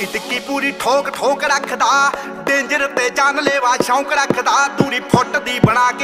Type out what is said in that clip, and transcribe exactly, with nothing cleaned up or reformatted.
ਟਿੱਕੀ ਟਿੱਕੀ ਪੂਰੀ ਠੋਕ ਠੋਕ ਰੱਖਦਾ, ਡੇਂਜਰ ਤੇ ਜਾਨ ਲੈਵਾ ਸ਼ੌਂਕ ਰੱਖਦਾ, ਦੂਰੀ ਫੁੱਟ ਦੀ ਬਣਾ ਕੇ